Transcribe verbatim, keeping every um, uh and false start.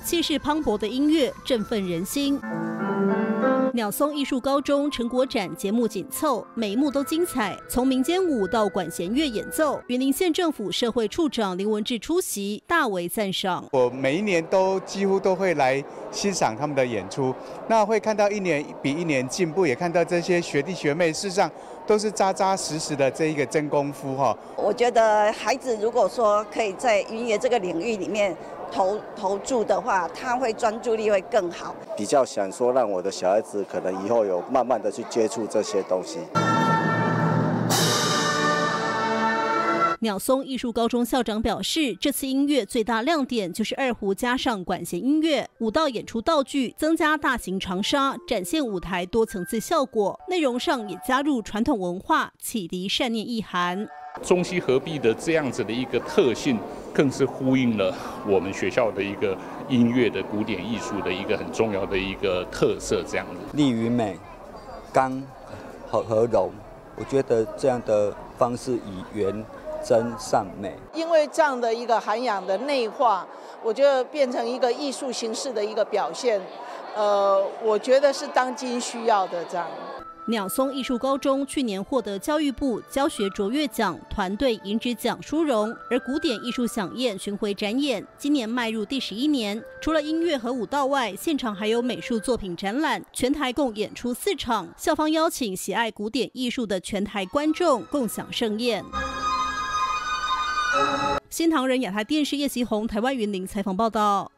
气势磅礴的音乐振奋人心。鸟松艺术高中成果展节目紧凑，每一幕都精彩，从民间舞到管弦乐演奏。云林县政府社会处长林文志出席，大为赞赏。 我每一年都几乎都会来欣赏他们的演出，那会看到一年比一年进步，也看到这些学弟学妹事实上都是扎扎实实的这一个真功夫哈。 我觉得孩子如果说可以在音乐这个领域里面投投注的话，他会专注力会更好。 比较想说让我的小孩子可能以后有慢慢的去接触这些东西。 鸟松艺术高中校长表示，这次音乐最大亮点就是二胡加上管弦音乐，舞蹈演出道具增加大型长沙，展现舞台多层次效果。内容上也加入传统文化，启迪善念意涵。 中西合璧的这样子的一个特性，更是呼应了我们学校的一个音乐的古典艺术的一个很重要的一个特色。这样子， 力与美，刚和和柔，我觉得这样的方式以圆真善美。 因为这样的一个涵养的内化，我觉得变成一个艺术形式的一个表现，呃，我觉得是当今需要的这样。 鸟松艺术高中去年获得教育部教学卓越奖、团队银质奖殊荣，而古典艺术飨宴巡回展演今年迈入第十一年。除了音乐和舞蹈外，现场还有美术作品展览，全台共演出四场。校方邀请喜爱古典艺术的全台观众共享盛宴。新唐人亚太电视叶锡宏台湾云林采访报道。